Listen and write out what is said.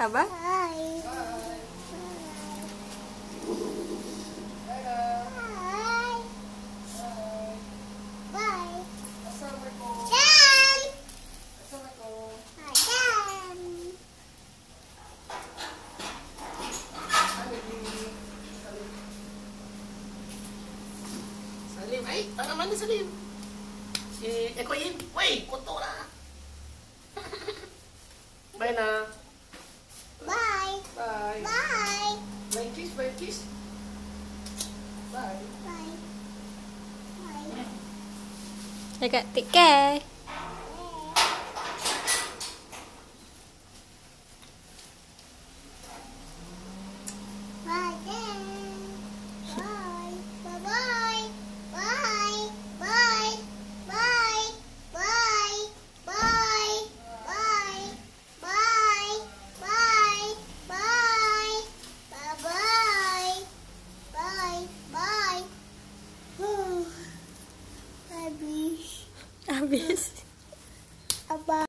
Abah. Bye. Bye. Salim, tangan mana Salim? Si Qayyim, woi, kotor lah. Bye na. Bye. Bye. Bye. Bye kiss, bye kiss. Bye. Bye. Bye. Cakap take care. Bye. Bye. Bye. Bye. Bye. Bye. Bye. Bye. Bye. Bye. Bye. Bye. Bye. Bye. Bye. Habis. Habis. Abah.